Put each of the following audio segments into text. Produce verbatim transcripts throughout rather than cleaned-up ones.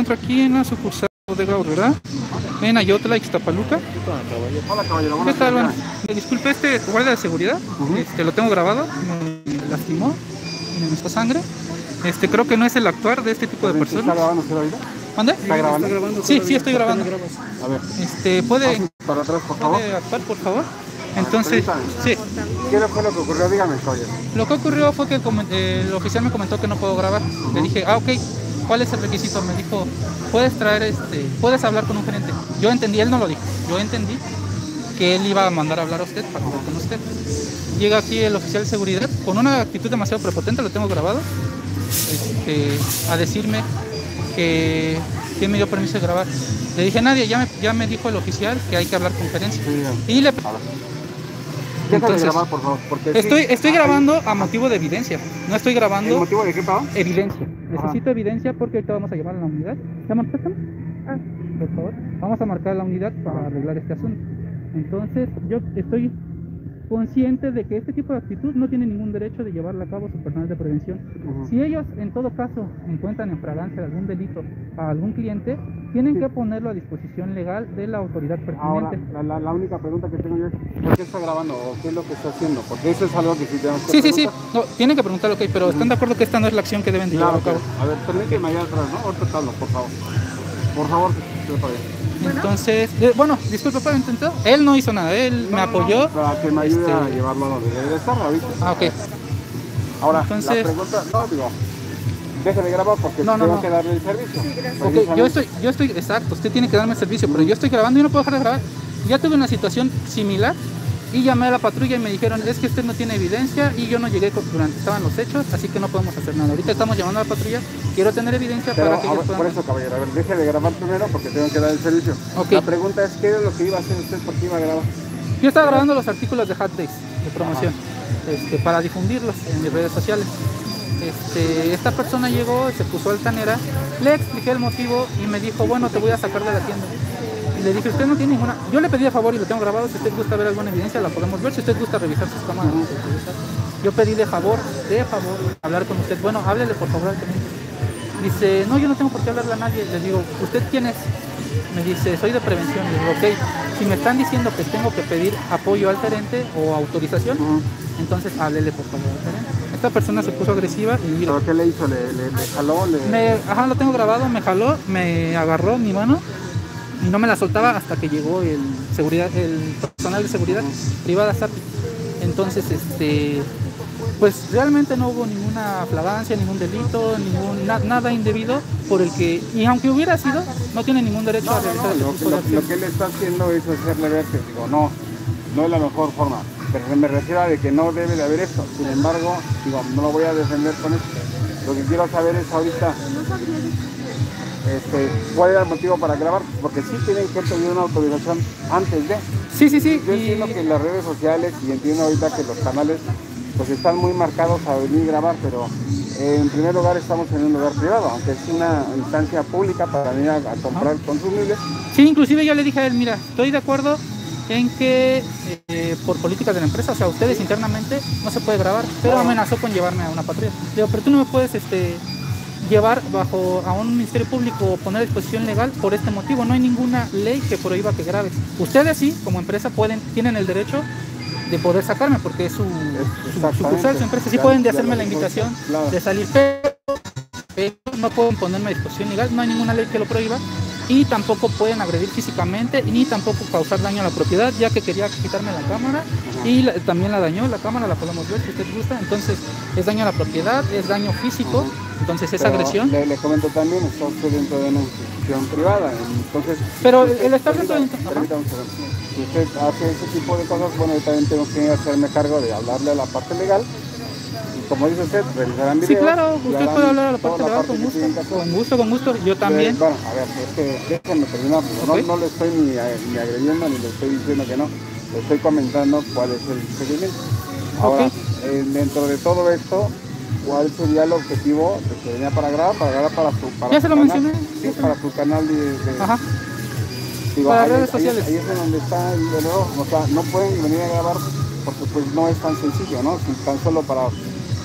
encuentro aquí en la sucursal de Aurrera, en Ayotla, Ixtapaluca. Hola, caballero. ¿Qué tal? Bueno, eh, disculpe, este guardia de seguridad, uh-huh. este, lo tengo grabado, me lastimó, me mezcló sangre. Este, creo que no es el actuar de este tipo de personas. ¿Está grabando usted ahorita? ¿Mande? ¿Está grabando? ¿Está grabando? Sí, sí, estoy grabando. A ver. Este, ¿puede, para atrás, por favor? ¿puede actuar, por favor? Entonces, sí. ¿Qué fue lo que ocurrió? Dígame, caballero. Lo que ocurrió fue que el, eh, el oficial me comentó que no puedo grabar. Uh-huh. Le dije, ah, ok, ¿cuál es el requisito? Me dijo, puedes traer, este, puedes hablar con un gerente. Yo entendí, él no lo dijo, yo entendí que él iba a mandar a hablar a usted para hablar con usted. Llega aquí el oficial de seguridad con una actitud demasiado prepotente, lo tengo grabado, este, a decirme que quién me dio permiso de grabar. Le dije, nadie, ya me, ya me dijo el oficial que hay que hablar con gerencia. Sí, y le... Entonces, grabar, por favor, porque estoy, sí, estoy grabando a motivo de evidencia. No estoy grabando. ¿El motivo de qué, pavo? Evidencia. Ajá. Necesito evidencia porque ahorita vamos a llamar a la unidad. ¿Llaman préstamo? Ah, por favor. Vamos a marcar la unidad para arreglar este asunto. Entonces, yo estoy consciente de que este tipo de actitud no tiene ningún derecho de llevarla a cabo su personal de prevención. Uh-huh. Si ellos, en todo caso, encuentran en fragancia de algún delito a algún cliente, tienen sí. que ponerlo a disposición legal de la autoridad pertinente. Ahora, la, la, la única pregunta que tengo yo es, ¿por qué está grabando o qué es lo que está haciendo? Porque eso es algo que sí tenemos que Sí, preguntar. sí, sí. No, tienen que preguntar, ok, pero uh-huh. ¿están de acuerdo que esta no es la acción que deben de claro, llevar a cabo? A ver, permíteme allá atrás, ¿no? Ahorita te hablo, por favor. Por favor, que para allá. Entonces, eh, bueno, disculpe, ¿puedo intentar? Él no hizo nada, él no, me apoyó. No, para que me ayude este... a llevarlo a donde debe estar, ¿viste? Ah, ok. Ahora, entonces... la pregunta, no, digo, deje de grabar porque no, no, tengo no. que darle el servicio. Okay, yo estoy, yo estoy, exacto, usted tiene que darme el servicio, pero yo estoy grabando y no puedo dejar de grabar. Ya tuve una situación similar y llamé a la patrulla y me dijeron, es que usted no tiene evidencia y yo no llegué durante estaban los hechos, así que no podemos hacer nada. Ahorita estamos llamando a la patrulla, quiero tener evidencia pero, para que a ver, ellos puedan... Por eso, caballero, a ver, deje de grabar primero porque tengo que dar el servicio. Okay. La pregunta es, ¿qué es lo que iba a hacer usted? ¿Por qué iba a grabar? Yo estaba grabando los artículos de Hot Days, de promoción, este, para difundirlos en mis redes sociales. Este, esta persona llegó, se puso altanera, le expliqué el motivo y me dijo, bueno, te voy a sacar de la tienda. Y le dije, usted no tiene ninguna... Yo le pedí a favor y lo tengo grabado, si usted gusta ver alguna evidencia la podemos ver, si usted gusta revisar sus cámaras. Yo pedí de favor, de favor, hablar con usted. Bueno, háblele por favor al teniente. Dice, no, yo no tengo por qué hablarle a nadie. Le digo, ¿usted quién es? Me dice, soy de prevención. Le digo, ok, si me están diciendo que tengo que pedir apoyo al gerente o autorización, uh-huh. entonces háblele por favor al gerente. Esta persona se puso agresiva y mira. ¿Pero qué le hizo? ¿Le, le, le jaló? Le... Me, ajá, lo tengo grabado, me jaló, me agarró mi mano y no me la soltaba hasta que llegó el seguridad, el personal de seguridad uh-huh. privada S A P I. Entonces, este, pues realmente no hubo ninguna flagrancia, ningún delito, ningún na, nada indebido por el que, y aunque hubiera sido, no tiene ningún derecho no, a realizar no, no, este lo, tipo de lo, lo que él está haciendo es hacerle ver que, digo, no, no es la mejor forma. Pero me refiero a de que no debe de haber esto. Sin embargo, digo, no lo voy a defender con esto. Lo que quiero saber es ahorita este, cuál era el motivo para grabar, porque sí tienen que pedir una autorización antes de. Sí, sí, sí. Yo y... entiendo que en las redes sociales y entiendo ahorita que los canales pues están muy marcados a venir a grabar, pero eh, en primer lugar estamos en un lugar privado, aunque es una instancia pública para venir a, a comprar ¿Ah? consumibles. Sí, inclusive yo le dije a él, mira, estoy de acuerdo en que eh, por políticas de la empresa, o sea, ustedes internamente no se puede grabar, pero amenazó con llevarme a una patrulla. Digo, pero tú no me puedes este, llevar bajo a un ministerio público o poner a disposición legal por este motivo. No hay ninguna ley que prohíba que grabes. Ustedes sí, como empresa, pueden tienen el derecho de poder sacarme porque es su, su sucursal, su empresa. Sí pueden de hacerme la invitación claro. de salir, pero, pero no pueden ponerme a disposición legal. No hay ninguna ley que lo prohíba. Y tampoco pueden agredir físicamente ni tampoco causar daño a la propiedad, ya que quería quitarme la cámara uh-huh. y la, también la dañó, la cámara la podemos ver si usted gusta, entonces es daño a la propiedad, es daño físico, uh-huh. entonces es pero agresión. Le, le comento también, está usted dentro de una institución privada, entonces... Pero usted, el estar dentro de... Si usted hace ese tipo de cosas, bueno, yo también tengo que hacerme cargo de hablarle a la parte legal. Como dice usted, realizarán videos. Sí, claro, usted puede hablar a la parte legal con gusto, con gusto, con gusto, yo también. Bueno, a ver, es que déjenme terminar, okay. no, no le estoy ni, ni agrediendo ni le estoy diciendo que no, le estoy comentando cuál es el seguimiento. Ahora, okay. eh, dentro de todo esto, ¿cuál sería el objetivo de que venía para grabar? Para grabar para su para Ya su se lo canal, mencioné. Sí, para su canal de... de Ajá. Digo, para ahí, redes sociales. Ahí, ahí es donde está el error, o sea, no pueden venir a grabar porque pues no es tan sencillo, ¿no? Si tan solo para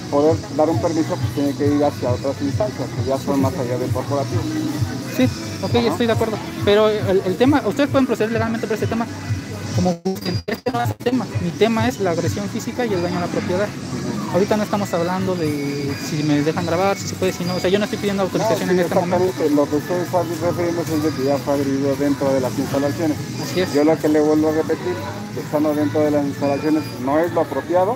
poder dar un permiso, pues tiene que ir hacia otras instancias, que ya son más allá del corporativo. Sí, ok, ajá, estoy de acuerdo. Pero el, el tema, ustedes pueden proceder legalmente por ese tema. Como este no es el tema, mi tema es la agresión física y el daño a la propiedad. Uh-huh. Ahorita no estamos hablando de si me dejan grabar, si se puede, si no. O sea, yo no estoy pidiendo autorización no, sí, en este momento. Lo que ustedes están refiriendo es de que ya fue agredido dentro de las instalaciones. Así es. Yo lo que le vuelvo a repetir, que estando dentro de las instalaciones no es lo apropiado.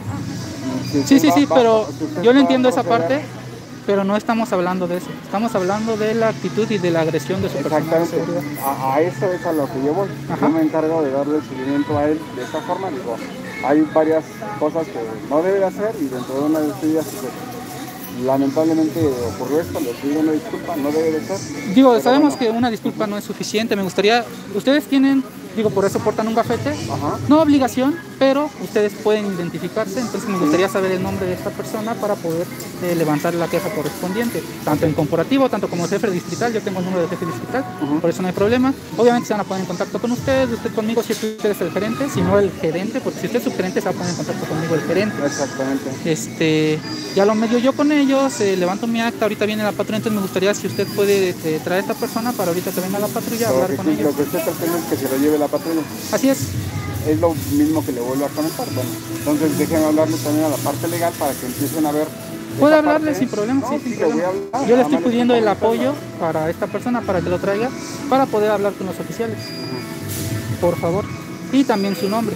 Si sí, sí, va, sí, va, pero si yo le entiendo esa parte, pero no estamos hablando de eso. Estamos hablando de la actitud y de la agresión de su personal de seguridad. A, a eso es a lo que yo voy. Ajá. Yo me encargo de darle seguimiento a él de esta forma. Digo, hay varias cosas que no debe hacer y dentro de una de ellas, pues, lamentablemente ocurrió esto. Le pido una disculpa, no debe de ser. Digo, sabemos bueno. que una disculpa no es suficiente. Me gustaría, ustedes tienen, digo, por eso portan un gafete. Ajá. No obligación, pero ustedes pueden identificarse. Entonces me gustaría saber el nombre de esta persona para poder eh, levantar la queja correspondiente, tanto en corporativo, tanto como jefe distrital. Yo tengo el número de jefe distrital, uh-huh. por eso no hay problema. Obviamente se van a poner en contacto con usted, usted conmigo si usted es el gerente, si no el gerente, porque si usted es subgerente se va a poner en contacto conmigo el gerente. Exactamente. Este, ya lo medio yo con ellos, eh, levanto mi acta, ahorita viene la patrulla, entonces me gustaría si usted puede eh, traer a esta persona para ahorita que venga la patrulla a hablar que, con ellos. Lo que usted pretende es que se lo lleve la patrulla. Así es. Es lo mismo que le vuelvo a comentar. Bueno, entonces déjenme hablarle también a la parte legal para que empiecen a ver. Puede hablarle parte. sin problema, no, sí, sí, sin problema. Hablar, Yo le estoy pidiendo el apoyo para esta persona, para que lo traiga, para poder hablar con los oficiales. Uh-huh. Por favor. Y también su nombre.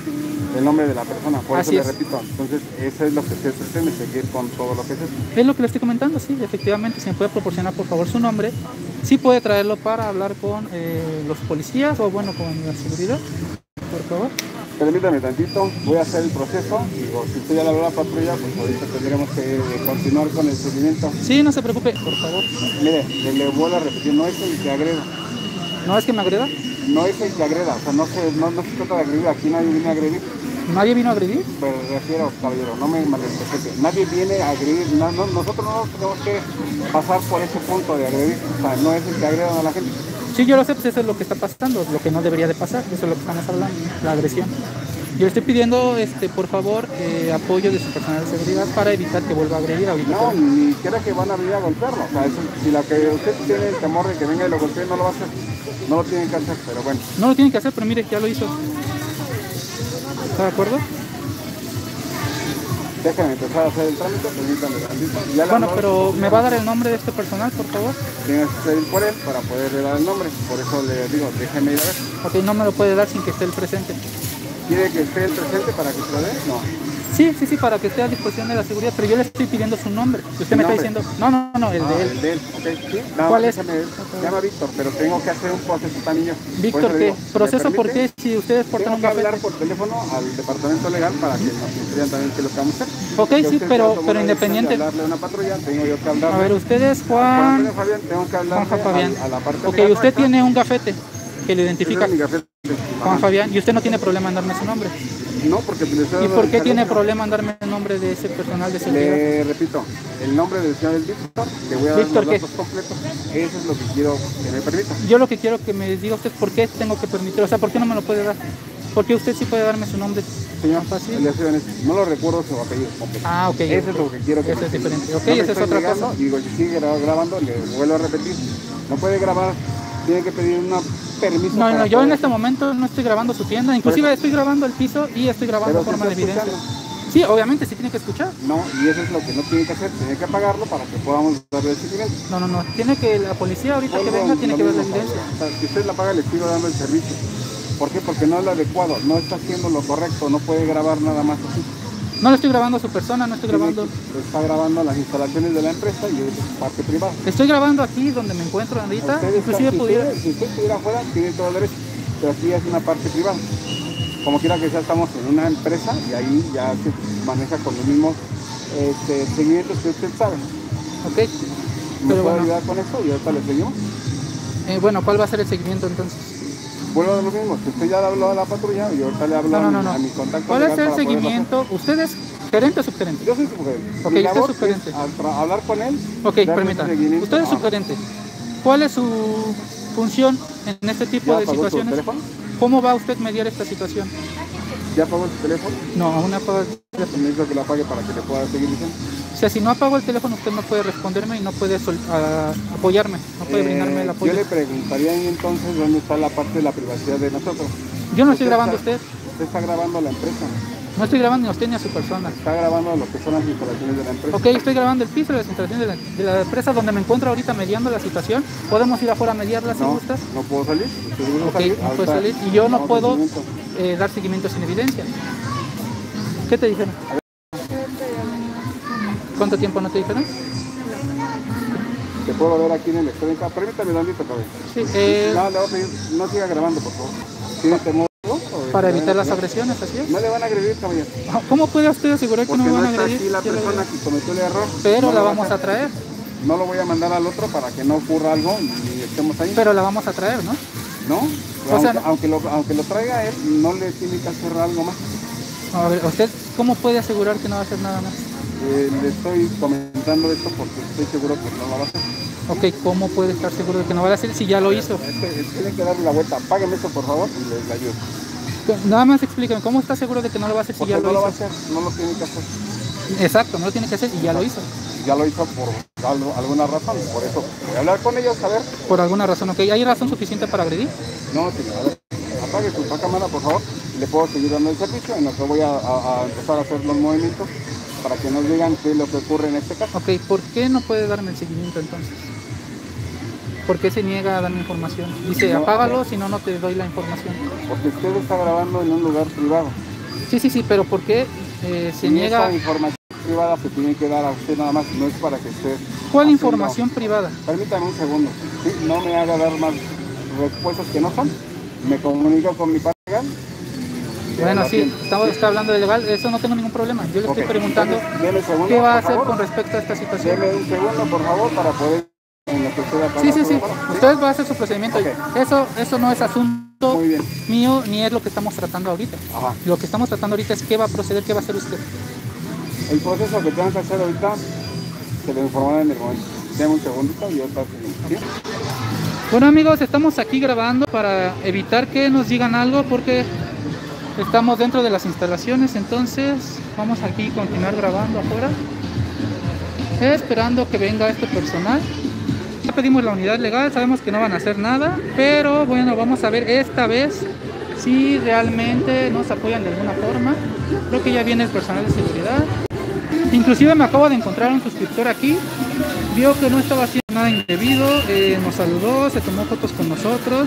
El nombre de la persona, por Así eso es. le repito. Entonces, eso es lo que usted pretende, seguir con todo lo que es eso. Es lo que le estoy comentando, sí, efectivamente. Si me puede proporcionar, por favor, su nombre. Sí puede traerlo para hablar con eh, los policías o, bueno, con la seguridad. Por favor. Permítame tantito, voy a hacer el proceso. Digo, si usted ya le habló a la patrulla, pues ahorita tendremos que continuar con el seguimiento. Sí, no se preocupe, por favor. Mire, le, le vuelvo a repetir, no es el que agreda. ¿No es que me agreda? No es el que agreda, o sea, no se, no, no se trata de agredir, aquí nadie viene a agredir. ¿Nadie vino a agredir? Pero refiero, caballero, no me malinterprete. Nadie viene a agredir, no, no, nosotros no tenemos que pasar por ese punto de agredir, o sea, no es el que agreda a la gente. Sí, yo lo sé, pues eso es lo que está pasando, lo que no debería de pasar, eso es lo que estamos hablando, la agresión. Yo le estoy pidiendo, este, por favor, eh, apoyo de su personal de seguridad para evitar que vuelva a agredir ahorita. No, ni siquiera que van a venir a golpearlo, o sea, eso, si la que usted tiene el temor de que venga y lo golpee, no lo va a hacer, no lo tienen que hacer, pero bueno. No lo tienen que hacer, pero mire, ya lo hizo. ¿Está de acuerdo? Déjenme empezar a hacer el trámite, permítanme tantito. Ya bueno, pero ¿me va a dar el nombre de este personal, por favor? Tienes que ir por él para poderle dar el nombre, por eso le digo, déjeme ir a ver. Ok, no me lo puede dar sin que esté el presente. ¿Quiere que esté el presente para que se lo dé? No. Sí, sí, sí, para que esté a disposición de la seguridad, pero yo le estoy pidiendo su nombre. Si usted me está diciendo, no, no, no, el ah, de él. El de él, okay. ¿Sí? No, ¿Cuál es? Se llama Víctor, pero tengo que hacer un proceso también yo. Víctor, ¿qué? Digo, ¿Proceso por qué? Si ustedes portan un gafete. Tengo que gafete. hablar por teléfono al departamento legal para que nos instruyan también qué es lo que vamos a hacer. Ok, que sí, pero, pero independiente. De hablarle a una patrulla, tengo yo que hablarle. A ver, ustedes, Juan. Juan Fabián, tengo que hablarle Juan Fabián. A, a la parte ok, legal. usted nuestra. Tiene un gafete que le identifica. Es mi gafete. Juan Fabián, y usted no tiene problema en darme su nombre. No, porque le estoy ¿Y por qué tiene problema en darme el nombre de ese personal de seguridad? Le repito, el nombre del señor es Víctor, le voy a dar ¿Víctor los datos completos. Eso es lo que quiero que me permita. Yo lo que quiero que me diga usted por qué tengo que permitir, o sea, ¿por qué no me lo puede dar? Porque usted sí puede darme su nombre. Señor, fácil. No lo recuerdo su apellido completo. Ah, ok. Eso es lo que quiero que Eso me es diferente. Ok, no esa es otra negando, cosa. Digo, si sigue grabando, le vuelvo a repetir. No puede grabar, tiene que pedir una permiso. No, no, yo en este momento no estoy grabando su tienda, inclusive pero, estoy grabando el piso y estoy grabando forma de evidencia. Sí, obviamente se tiene que escuchar. No, y eso es lo que no tiene que hacer, tiene que apagarlo para que podamos darle el seguimiento. No, no, no, tiene que, la policía ahorita Pongo que venga tiene que ver la evidencia. O sea, si usted la paga, le sigo dando el servicio. ¿Por qué? Porque no es lo adecuado, no está haciendo lo correcto, no puede grabar nada más así. No le estoy grabando a su persona, no estoy grabando. Está grabando las instalaciones de la empresa y es parte privada. Estoy grabando aquí donde me encuentro ahorita. Inclusive si, pudiera... usted, si usted estuviera afuera, tiene todo el derecho, pero aquí es una parte privada. Como quiera que sea, estamos en una empresa y ahí ya se maneja con los mismos este, seguimientos que usted sabe. Ok. ¿Me pero puede bueno. ayudar con esto y ahorita le seguimos? Eh, bueno, ¿cuál va a ser el seguimiento entonces? Vuelvo a lo mismo, si usted ya le habló a la patrulla y ahorita le hablo no, no, no, a, mi, no. a mi contacto. ¿Cuál es el seguimiento? ¿Usted es gerente o subgerente? Yo soy subgerente. Ok, mi usted es subgerente. Es hablar con él. Ok, permítame. Usted es subgerente. ¿Cuál es su función en este tipo de situaciones? ¿Cómo va usted a mediar esta situación? ¿Ya pagó su teléfono? No, aún no pagó el teléfono. Necesito que lo apague para que le pueda seguir diciendo. sea, si no apago el teléfono, usted no puede responderme y no puede sol, a, apoyarme, no puede eh, brindarme el apoyo. Yo le preguntaría entonces dónde está la parte de la privacidad de nosotros. Yo no estoy grabando a usted. Usted está grabando a la empresa. No estoy grabando ni a usted ni a su persona. Está grabando lo que son las instalaciones de la empresa. Ok, estoy grabando el piso de las instalaciones de la, de la empresa donde me encuentro ahorita mediando la situación. ¿Podemos ir afuera a mediarla si no, gustas? No puedo salir. Ok, salir. no puedes salir. Y yo no puedo eh, dar seguimiento sin evidencia. ¿Qué te dijeron? ¿Cuánto tiempo no te dijeron? Te puedo ver aquí en electrónica. Permítame, Dandito, cabello. Sí, eh... No, le voy a pedir, no siga grabando, por favor. ¿Tiene temor? Para evitar las agresiones, así es. No le van a agredir, caballero. ¿Cómo puede usted asegurar que no me van a agredir? Porque no está aquí la persona que cometió el error. Pero no la vamos a traer. No lo voy a mandar al otro para que no ocurra algo y estemos ahí. Pero la vamos a traer, ¿no? No, o aunque, sea, no. Aunque, lo, aunque lo traiga él, no le tiene que hacer algo más. A ver, ¿usted cómo puede asegurar que no va a hacer nada más? Eh, le estoy comentando esto porque estoy seguro que no lo va a hacer. Ok, ¿cómo puede estar seguro de que no va a hacer si ya lo hizo? Es que, es que tiene que darle la vuelta. Págueme esto, por favor, y les ayudo. Nada más explícame, ¿cómo está seguro de que no lo va a hacer si porque ya lo no hizo? lo va a hacer, no lo tiene que hacer. Exacto, no lo tiene que hacer y ya lo hizo. Ya lo hizo por algo, alguna razón, por eso voy a hablar con ellos a ver. Por alguna razón, ok. ¿Hay razón suficiente para agredir? No, señor, a ver, apague su cámara, por favor, y le puedo seguir dando el servicio, en lo que voy a, a, a empezar a hacer los movimientos para que nos digan qué es lo que ocurre en este caso. Ok, ¿por qué no puede darme el seguimiento entonces? ¿Por qué se niega a darme información? Dice, no, apágalo, si no, no te doy la información. Porque usted está grabando en un lugar privado. Sí, sí, sí, pero ¿por qué eh, se y niega? Esa información privada se tiene que dar a usted nada más, no es para que usted... ¿Cuál haciendo... información privada? Permítame un segundo, ¿sí? No me haga dar más respuestas que no son. Me comunico con mi padre legal. Bueno, sí, estamos, está hablando de legal, eso no tengo ningún problema. Yo le okay. estoy preguntando deme, deme segundo, qué va a hacer favor. Con respecto a esta situación. Deme un segundo, por favor, para poder... Sí, sí, sí. Usted va a hacer su procedimiento. Okay. Eso, eso no es asunto mío ni es lo que estamos tratando ahorita. Ajá. Lo que estamos tratando ahorita es qué va a proceder, qué va a hacer usted. El proceso que tengan que hacer ahorita se lo informarán en el momento. Deme un segundito y yo paso. ¿Sí? Bueno, amigos, estamos aquí grabando para evitar que nos digan algo porque estamos dentro de las instalaciones. Entonces vamos aquí a continuar grabando afuera, esperando que venga este personal. Ya pedimos la unidad legal, sabemos que no van a hacer nada, pero bueno, vamos a ver esta vez si realmente nos apoyan de alguna forma. Creo que ya viene el personal de seguridad. Inclusive me acabo de encontrar un suscriptor aquí, vio que no estaba haciendo nada indebido, eh, nos saludó, se tomó fotos con nosotros.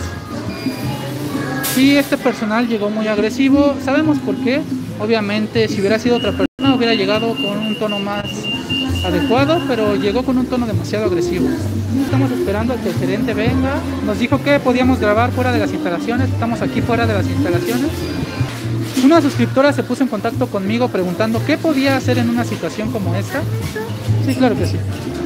Y este personal llegó muy agresivo, sabemos por qué. Obviamente si hubiera sido otra persona hubiera llegado con un tono más adecuado, pero llegó con un tono demasiado agresivo. Estamos esperando a que el gerente venga. Nos dijo que podíamos grabar fuera de las instalaciones. Estamos aquí fuera de las instalaciones. Una suscriptora se puso en contacto conmigo preguntando qué podía hacer en una situación como esta. Sí, claro que sí.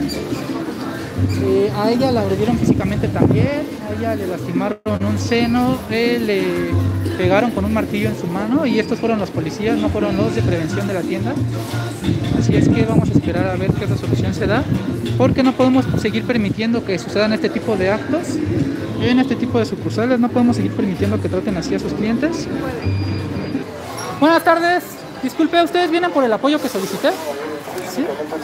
Eh, a ella la agredieron físicamente también, a ella le lastimaron un seno, eh, le pegaron con un martillo en su mano y estos fueron los policías, no fueron los de prevención de la tienda. Así es que vamos a esperar a ver qué resolución se da, porque no podemos seguir permitiendo que sucedan este tipo de actos en este tipo de sucursales. No podemos seguir permitiendo que traten así a sus clientes. Buenas tardes, disculpe, ¿ustedes vienen por el apoyo que solicité? ¿Sí?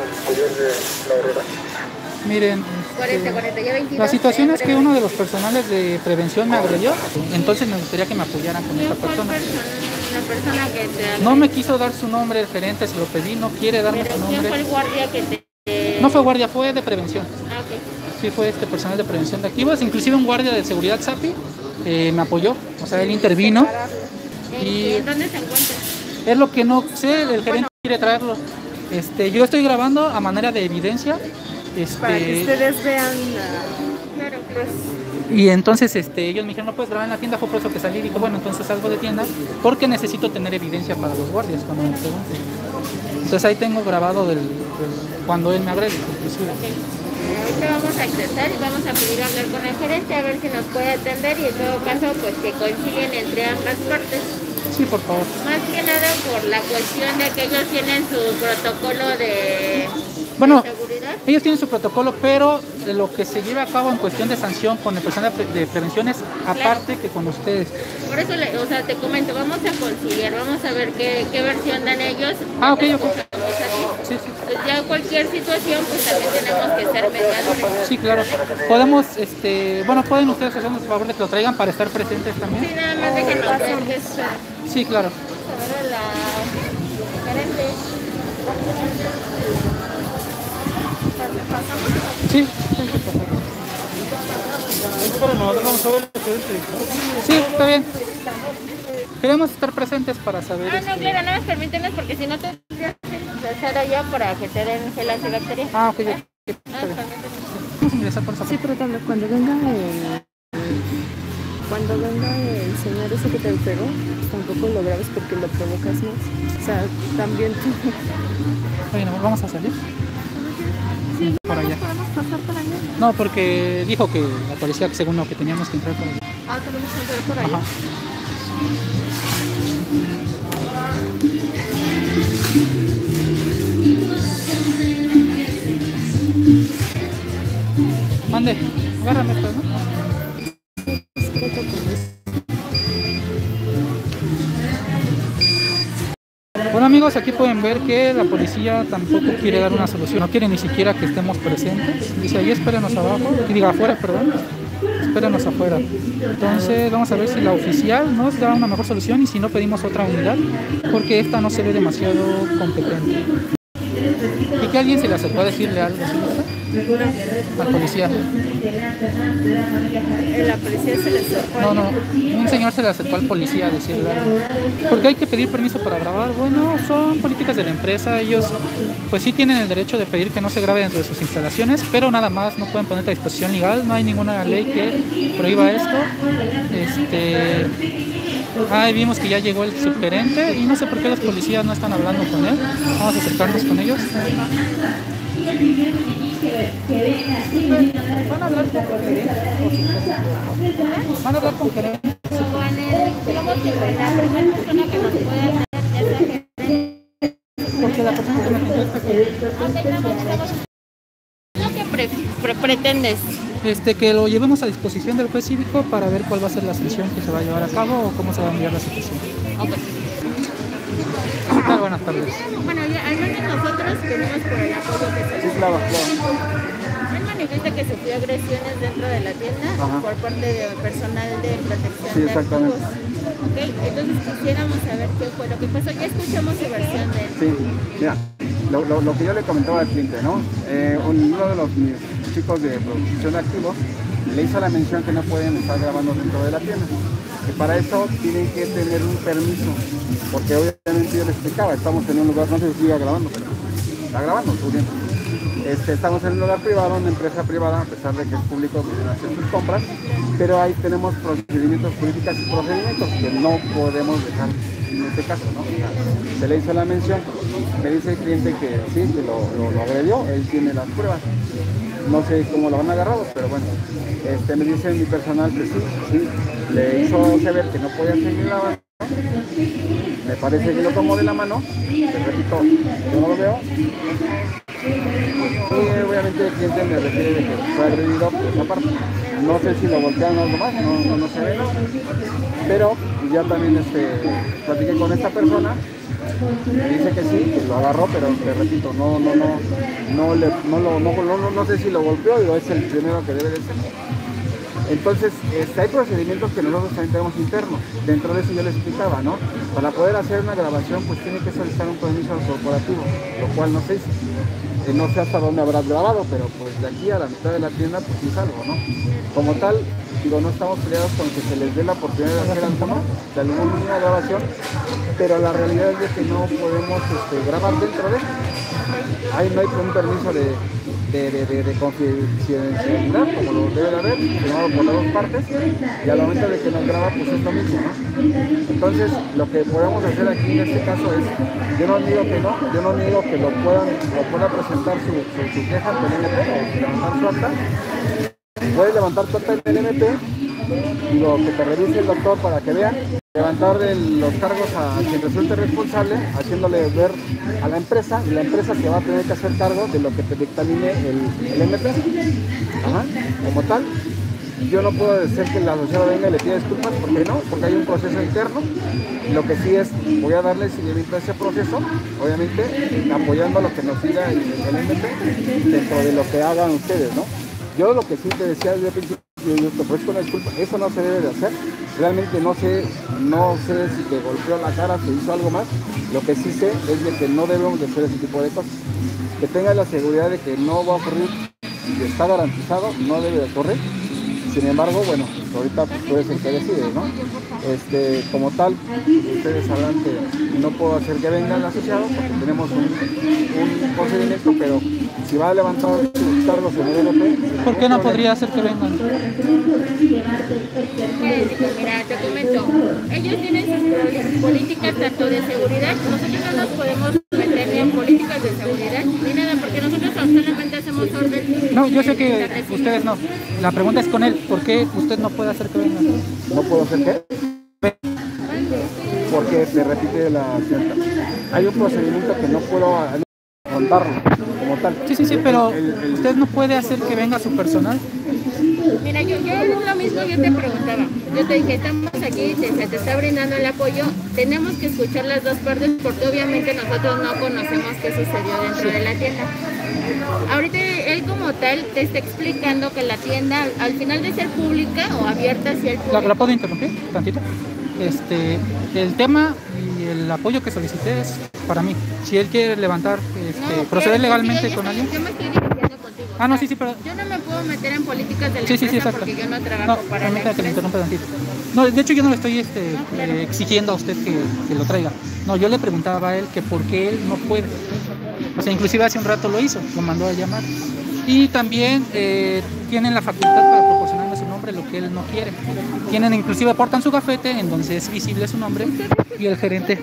Miren, este, la situación es que uno de los personales de prevención me agredió, entonces me gustaría que me apoyaran con esta persona. La persona que te... No me quiso dar su nombre, el gerente, se lo pedí, no quiere darme su nombre. ¿Quién fue el guardia que te...? No fue guardia, fue de prevención. Ah, ok. Sí, fue este personal de prevención de activos, inclusive un guardia de seguridad SAPI eh, me apoyó, o sea, él intervino. ¿Y en dónde se encuentra? Es lo que no sé, el gerente bueno. quiere traerlo. Este, yo estoy grabando a manera de evidencia. Este, para que ustedes vean, uh, claro, pues. Y entonces este, ellos me dijeron, no puedes grabar en la tienda, fue por eso que salí. Y dije, bueno, entonces salgo de tienda porque necesito tener evidencia para los guardias cuando me pregunten. Entonces ahí tengo grabado del, del, cuando él me agrede, inclusive. Okay. Ahorita vamos a accesar y vamos a pedir hablar con el gerente a ver si nos puede atender y en todo caso pues que coinciden entre ambas partes. Sí, por favor. Más que nada por la cuestión de que ellos tienen su protocolo de... Bueno, seguridad. Ellos tienen su protocolo, pero de lo que se lleva a cabo en cuestión de sanción con el personal de prevención es aparte claro. que con ustedes. Por eso, le, o sea, te comento, vamos a conciliar, vamos a ver qué, qué versión dan ellos. Ah, ok, ok. Sí, sí. Ya cualquier situación, pues también tenemos que ser vengadores. Sí, claro. Podemos, este, bueno, pueden ustedes hacernos el favor de que lo traigan para estar presentes también. Sí, nada más déjenos ver que es Sí, claro. ahora la gerente. Sí, hay que pasar. Sí, está bien. Queremos estar presentes para saber. Ah, no, este... claro, nada más permítenos porque si no tendrías que empezar allá para que te den gel antibacterial. Ah, ok, ya. Ah, Está bien. permítenos. Vamos a ingresar por esa Sí, parte. pero también cuando venga el... Cuando venga el señor ese que te pegó, tampoco lo grabes porque lo provocas más. O sea, también tú... Bueno, vamos a salir. Sí, Por allá. podemos pasar por allá. No, porque dijo que la policía, que según lo que teníamos que entrar por allá. Ah, tenemos que entrar por allá. Ajá. Mande, agárrame esto, ¿no? Bueno amigos, aquí pueden ver que la policía tampoco quiere dar una solución, no quiere ni siquiera que estemos presentes. Dice ahí espérenos abajo, y diga afuera, perdón, espérenos afuera. Entonces vamos a ver si la oficial nos da una mejor solución y si no pedimos otra unidad, porque esta no se ve demasiado competente. Y que alguien se le acercó a decirle algo, ¿sí? Al policía. La policía se le acercó. No, no, un señor se le acercó al policía a decirle algo. Porque hay que pedir permiso para grabar. Bueno, son políticas de la empresa. Ellos, pues sí tienen el derecho de pedir que no se grabe dentro de sus instalaciones, pero nada más, no pueden ponerte a disposición legal. No hay ninguna ley que prohíba esto. Este... Ah, vimos que ya llegó el subgerente y no sé por qué los policías no están hablando con él. Vamos a acercarnos con ellos. ¿Van a hablar con gerente? ¿Van a hablar con gerente? Con el, digamos que con la primera persona que nos puede hacer es la gerente. Porque la persona que me contesta que... ¿Lo que pre pre pretendes? Este, que lo llevemos a disposición del juez cívico para ver cuál va a ser la sanción que se va a llevar a cabo o cómo se va a enviar la situación. Ok. ¿Qué tal? Buenas tardes. Bueno, ya, al menos nosotros venimos por el apoyo que se Sí, claro, claro. Él manifiesta que sufrió agresiones dentro de la tienda. Ajá. Por parte de personal de protección Sí, de exactamente. activos. Ok, entonces quisiéramos saber qué fue lo que pasó. Ya escuchamos su versión de él. Sí, mira, lo, lo, lo que yo le comentaba al cliente, ¿no? Eh, uno de los mis chicos de producción de activos le hizo la mención que no pueden estar grabando dentro de la tienda. Que para eso tienen que tener un permiso, porque obviamente yo les explicaba, estamos en un lugar, no sé si siga grabando, pero está grabando, muy bien. Este, estamos en un lugar privado, una empresa privada, a pesar de que es público, que hace sus compras, pero ahí tenemos procedimientos, políticas y procedimientos que no podemos dejar en este caso, ¿no? O sea, se le hizo la mención, me dice el cliente que sí, que lo, lo, lo agredió, él tiene las pruebas. No sé cómo lo han agarrado, pero bueno, este, me dice mi personal que sí, sí, le hizo saber que no podía seguir grabando. Me parece que lo tomó de la mano, te repito, yo no lo veo. Y obviamente el cliente me refiere de que fue agredido por esa parte. No sé si lo voltearon algo más, no, no, no se ve, ¿no? Pero ya también este, platiqué con esta persona. Me dice que sí, que lo agarró, pero te repito, no, no, no, no, le, no, lo, no, no, no, no sé si lo golpeó o es el primero que debe de ser. Entonces, este, hay procedimientos que nosotros también tenemos internos. Dentro de eso yo les explicaba, ¿no? Para poder hacer una grabación, pues tiene que solicitar un permiso corporativo, lo cual no sé, eh, no sé hasta dónde habrás grabado, pero pues de aquí a la mitad de la tienda, pues sí es algo, ¿no? Como tal, digo, no estamos peleados con que se les dé la oportunidad de hacer alguna, de alguna grabación, pero la realidad es de que no podemos este, grabar dentro de. Ahí no hay un permiso de, de, de, de, de confidencialidad, como lo debe de haber, firmado por las dos partes, y al momento de que nos graba, pues es lo mismo, ¿no? Entonces, lo que podemos hacer aquí en este caso es, yo no digo que no, yo no digo que lo puedan, lo pueda presentar su, su, su queja ante el M P o levantar su acta. Puedes levantar tu acta en el M P, digo, que te revise el doctor para que vea, levantar el, los cargos a quien resulte responsable, haciéndole ver a la empresa, y la empresa que va a tener que hacer cargo de lo que te dictamine el, el M P, ajá, como tal. yo no puedo decir que el asociado venga y le pida disculpas, porque no, porque hay un proceso interno. Lo que sí es, voy a darle seguimiento a ese proceso, obviamente apoyando lo que nos diga el, el M P dentro de lo que hagan ustedes, ¿no? Yo lo que sí te decía desde el principio, yo te ofrezco una disculpa, eso no se debe de hacer. Realmente no sé, no sé si te golpeó la cara, si hizo algo más. Lo que sí sé es de que no debemos de hacer ese tipo de cosas. Que tengas la seguridad de que no va a ocurrir, y está garantizado, no debe de ocurrir. Sin embargo, bueno, pues ahorita pues, tú eres el que decide, ¿no? Este, como tal, ustedes sabrán que no puedo hacer que vengan asociados porque tenemos un, un procedimiento, pero si va a levantar sus cargos en el M P... ¿Por qué no podría hacer que vengan? Mira, te comento, ellos tienen sus políticas tanto de seguridad, nosotros no nos podemos meter ni en políticas de seguridad ni nada, porque nosotros solamente hacemos orden. No, yo sé que ustedes no. La pregunta es con él, ¿por qué usted no puede hacer que vengan? ¿No puedo hacer qué? Porque se repite la cierta. Hay un procedimiento que no puedo contarlo como tal. Sí, sí, sí, pero el, el, usted no puede hacer que venga su personal. Mira, yo, yo es lo mismo, yo te preguntaba, yo te dije, estamos aquí, te, se te está brindando el apoyo, tenemos que escuchar las dos partes porque obviamente nosotros no conocemos qué sucedió dentro de la tienda. Ahorita él como tal te está explicando que la tienda al final de ser pública o abierta hacia el público. ¿La, la puedo interrumpir tantito? Este, el tema y el apoyo que solicité es para mí. Si él quiere levantar, este, no, proceder legalmente con alguien. Yo me estoy dirigiendo contigo. Ah, no, sí, sí, pero... Yo no me puedo meter en políticas de la sí, empresa sí, sí, porque yo no trabajo no, para la que me interrumpa tantito. No, de hecho yo no le estoy este, no, claro. eh, exigiendo a usted que, que lo traiga. No, yo le preguntaba a él que por qué él no puede. O sea, inclusive hace un rato lo hizo, lo mandó a llamar. Y también eh, tienen la facultad para proporcionarme su nombre, lo que él no quiere. Tienen, inclusive portan su gafete en donde es visible su nombre y el gerente.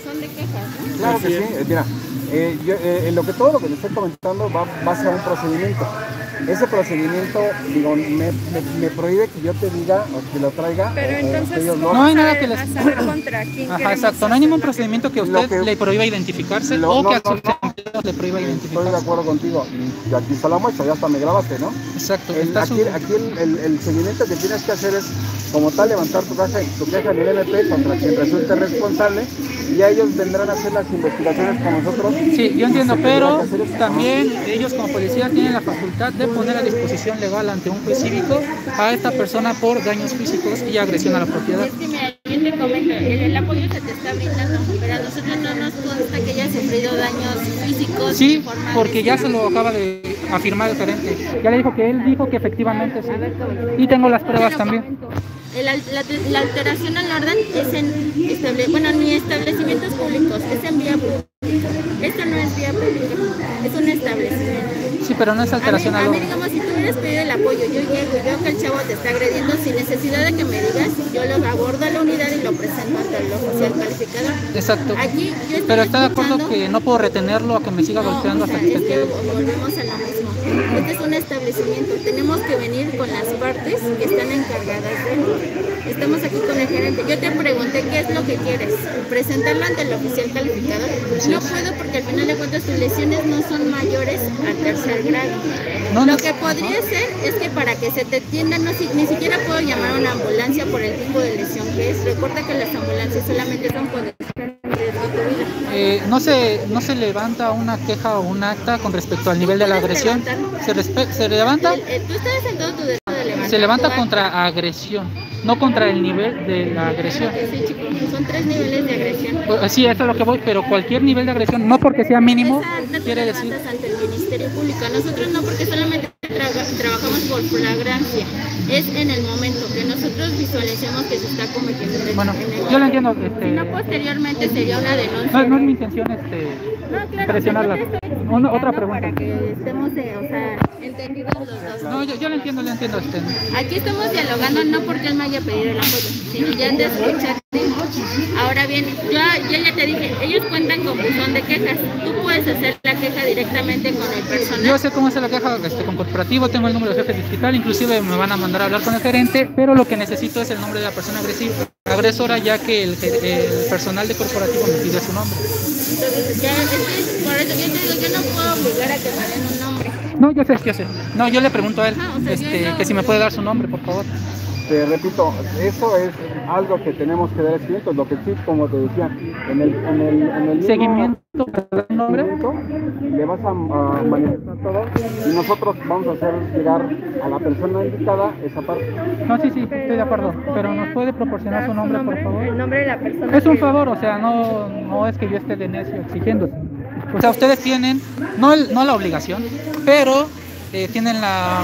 Claro que sí, mira, eh, yo, eh, en lo que todo lo que le estoy comentando va, va a ser un procedimiento. Ese procedimiento, digo, me, me, me prohíbe que yo te diga o que lo traiga. Pero o, entonces o no, no hay nada que les... contra quién. Ajá, exacto, no hay ningún procedimiento que usted que... le prohíba identificarse lo, o no, que a no, sus no. empleados le prohíba identificarse. Estoy de acuerdo contigo. Y aquí está la muestra, ya hasta me grabaste, ¿no? Exacto. El, aquí su... aquí el, el, el seguimiento que tienes que hacer es, como tal, levantar tu queja, tu queja en el M P contra quien resulte responsable y a ellos vendrán a hacer las investigaciones con nosotros. Sí, yo entiendo, pero también ellos como policía tienen la facultad de poner a disposición legal ante un juez cívico a esta persona por daños físicos y agresión a la propiedad. Es que mira, yo te comento, el, el apoyo se te está brindando, pero a nosotros no nos consta que haya sufrido daños físicos. Sí, porque ya se lo acaba de afirmar el gerente. Ya le dijo que él dijo que efectivamente sí. Y tengo las pruebas también. El, la, la alteración al orden es en estable, bueno, ni establecimientos públicos, es en vía pública. Esto no es vía pública, es un establecimiento. Sí, pero no es alteración a al orden. orden. A mí, digamos, si tú hubieras pedido el apoyo, yo llego y veo que el chavo te está agrediendo sin necesidad de que me digas, yo lo abordo a la unidad y lo presento ante el oficial calificador. Exacto. Aquí, yo pero está de acuerdo que no puedo retenerlo a que me siga no, golpeando o sea, hasta que es se que quede. volvemos a lo mismo. Este es un establecimiento, tenemos que venir con las partes que están encargadas de él. Estamos aquí con el gerente. Yo te pregunté qué es lo que quieres, presentarlo ante el oficial calificador. No puedo porque al final de cuentas tus lesiones no son mayores al tercer grado. No, lo no. que podría ser es que para que se te atienda, no, si, ni siquiera puedo llamar a una ambulancia por el tipo de lesión que es. Recuerda que las ambulancias solamente son por Eh, no se no se levanta una queja o un acta con respecto al nivel de la agresión. Se, respe se levanta. El, el, tú estás en todo tu derecho de levantar. Se levanta contra agresión, no contra el nivel de la agresión. Sí, chicos, son tres niveles de agresión. Pues, sí, eso es lo que voy, pero cualquier nivel de agresión, no porque sea mínimo, Esa, quiere decir. Ante el Ministerio Público. Nosotros no, porque solamente tra trabajamos por flagrancia. Es en el momento que nosotros visualicemos que se está cometiendo el Bueno, en el yo lo entiendo. Este, si no, posteriormente sería una denuncia. No, no es mi intención este, no, claro, presionarla. Una, otra pregunta. Para que estemos, eh, o sea, entendidos los dos. No, yo, yo lo entiendo, lo entiendo. Este. Aquí estamos dialogando no porque él me haya pedido el apoyo, sino ya de escucharte. Ahora bien, yo, yo ya te dije, ellos cuentan con buzón de quejas. Tú puedes hacer la queja directamente con el personal. Yo sé cómo hacer la queja este, con corporativo, tengo el número de jefe digital, inclusive me van a mandar a hablar con el gerente, pero lo que necesito es el nombre de la persona agresiva, agresora, ya que el, el personal de corporativo me pide su nombre. Entonces, ya, es que por eso yo te digo, yo no puedo obligar a que me den un nombre. No, yo sé, yo sé. No, yo le pregunto a él, Ah, o sea, este, yo no- que si me puede dar su nombre, por favor. Te repito, eso es algo que tenemos que dar seguimiento. Lo que sí, como te decía, en el, en el, en el mismo Seguimiento, nombre. seguimiento, le vas a, a manifestar todo y nosotros vamos a hacer llegar a la persona indicada esa parte. No, sí, sí, estoy de acuerdo. Pero nos puede proporcionar Dar su nombre, por favor. El nombre de la persona. Es un que- favor, o sea, no, no es que yo esté de necio exigiendo. O sea, ustedes tienen, no, el- no la obligación, pero eh, tienen la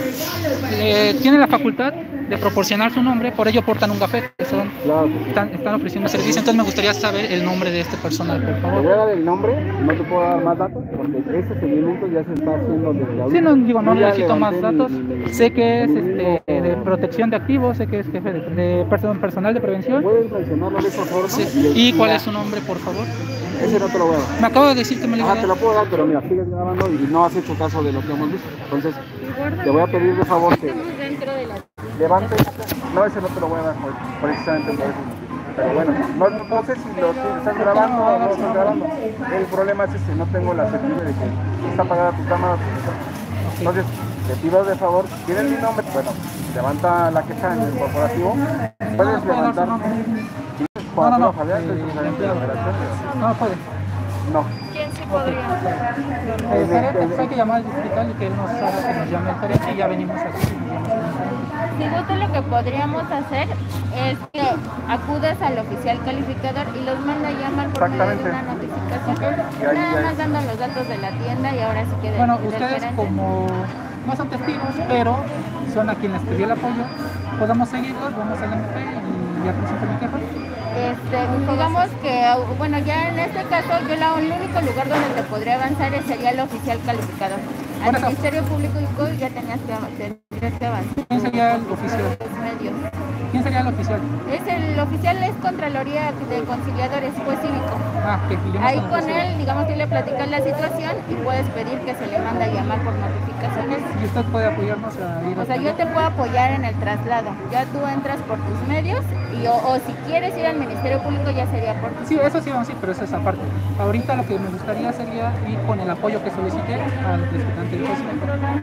eh, tienen la facultad de proporcionar su nombre, por ello portan un gafete, que son, Claro que sí. están, están ofreciendo servicio. Entonces me gustaría saber el nombre de este personal, por Te favor. voy a dar el nombre, no te puedo dar más datos porque ese seguimiento ya se está haciendo desde ahorita. Sí, no, digo, no Yo ya necesito más levanté datos. mi- mi- mi- Sé que es mi este, mismo- de protección de activos, sé que es jefe de, de person- personal de prevención. ¿Puedes mencionarlo de esa forma? Sí. Y, ¿Y cuál la- es su nombre, por favor? Ese no te lo voy a dar. Me acabo de decir que me lo iba a Ah, te dar. lo puedo dar, pero mira, sigues grabando y no has hecho caso de lo que hemos visto. Entonces, Guarda, te voy a pedir de favor que estamos dentro de la... levantes. No, ese no te lo voy a dar hoy, precisamente por eso. Pero bueno, no, no sé si lo si estás grabando o no estás grabando. El problema es este, no tengo la certidumbre de que está apagada tu cámara. Entonces, te pido de favor, tienes mi nombre, bueno, levanta la queja en el corporativo. Puedes levantar. No, no, no. Fabián, soy Eh, gerente de operaciones. No puede. No. ¿Quién sí podría? El gerente, pues hay que llamar al distrital y que él nos haga que nos llame el gerente y ya venimos aquí. Si gusta, lo que podríamos hacer es que acudes al oficial calificador y los manda a llamar por medio de Exactamente. una notificación. Y ahí Nada ya- más dando los datos de la tienda y ahora sí que del- Bueno, del ustedes gerente. como no son testigos, pero son a quienes pidió el apoyo, podemos seguirlos, vamos al M P y ya presento mi queja. Este, digamos que, bueno, ya en este caso, yo la, el único lugar donde te podría avanzar es- sería el oficial calificador. Al Por eso. Ministerio Público y C O I ya tenías que, av- tendrías que avanzar. ¿Quién sería el oficial? Los medios. ¿Quién sería el oficial? Es el oficial es Contraloría de Conciliadores, juez cívico. Ah, que iremos Ahí el con oficial. él, digamos que le platicas la situación y puedes pedir que se le mande a llamar por notificaciones. Y usted puede apoyarnos a ir O sea, hasta yo allá. te puedo apoyar en el traslado. Ya tú entras por tus medios y o, o si quieres ir al Ministerio Público ya sería por tus Sí, eso sí vamos a ir, pero eso es aparte. Ahorita lo que me gustaría sería ir con el apoyo que solicité al respetante del juez.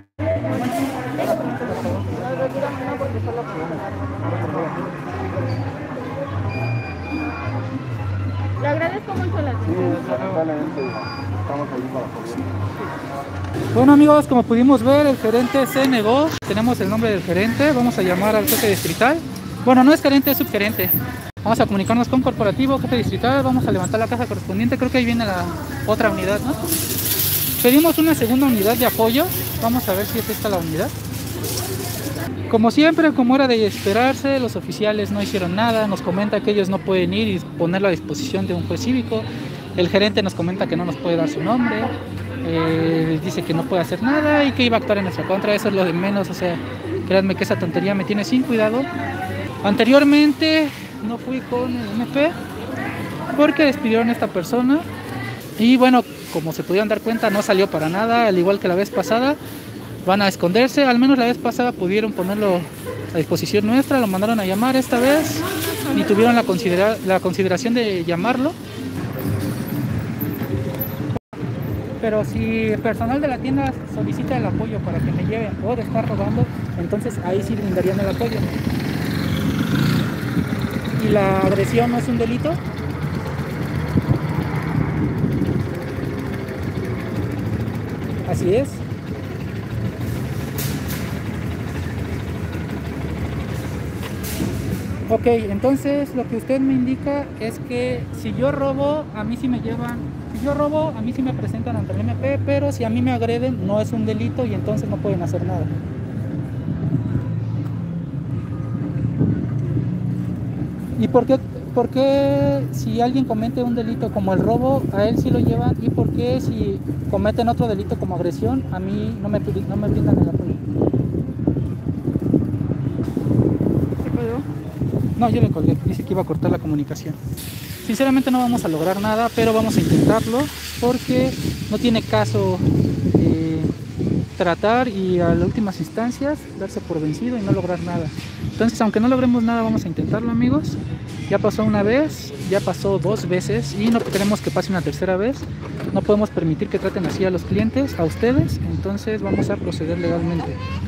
Le agradezco mucho la Sí, lamentablemente estamos ahí para apoyar. Bueno amigos, como pudimos ver, el gerente se negó. Tenemos el nombre del gerente, vamos a llamar al jefe distrital. Bueno, no es gerente, es subgerente. Vamos a comunicarnos con corporativo, jefe distrital, vamos a levantar la caja correspondiente. Creo que ahí viene la otra unidad, ¿no? Pedimos una segunda unidad de apoyo. Vamos a ver si es esta la unidad. Como siempre, como era de esperarse, los oficiales no hicieron nada. Nos comenta que ellos no pueden ir y ponerlo a disposición de un juez cívico. El gerente nos comenta que no nos puede dar su nombre. Eh, dice que no puede hacer nada y que iba a actuar en nuestra contra. Eso es lo de menos, o sea, créanme que esa tontería me tiene sin cuidado. Anteriormente no fui con el M P porque despidieron a esta persona y bueno, como se pudieron dar cuenta, no salió para nada, al igual que la vez pasada. Van a esconderse, al menos la vez pasada pudieron ponerlo a disposición nuestra, lo mandaron a llamar. Esta vez ni tuvieron la, considera la consideración de llamarlo. Pero si el personal de la tienda solicita el apoyo para que me lleven o de estar robando, entonces ahí sí brindarían el apoyo. ¿Y la agresión no es un delito? Así es. Ok, entonces lo que usted me indica es que si yo robo, a mí sí me llevan, si yo robo, a mí sí me presentan ante el M P, pero si a mí me agreden, no es un delito y entonces no pueden hacer nada. ¿Y por qué, por qué si alguien comete un delito como el robo, a él sí lo llevan? ¿Y por qué si cometen otro delito como agresión, a mí no me, no me brindan el apoyo? ¿Se colgó? No, yo le colgué, dice que iba a cortar la comunicación. Sinceramente no vamos a lograr nada, pero vamos a intentarlo porque no tiene caso eh, tratar y a las últimas instancias darse por vencido y no lograr nada. Entonces, aunque no logremos nada, vamos a intentarlo, amigos. Ya pasó una vez, ya pasó dos veces y no queremos que pase una tercera vez. No podemos permitir que traten así a los clientes, a ustedes, entonces vamos a proceder legalmente.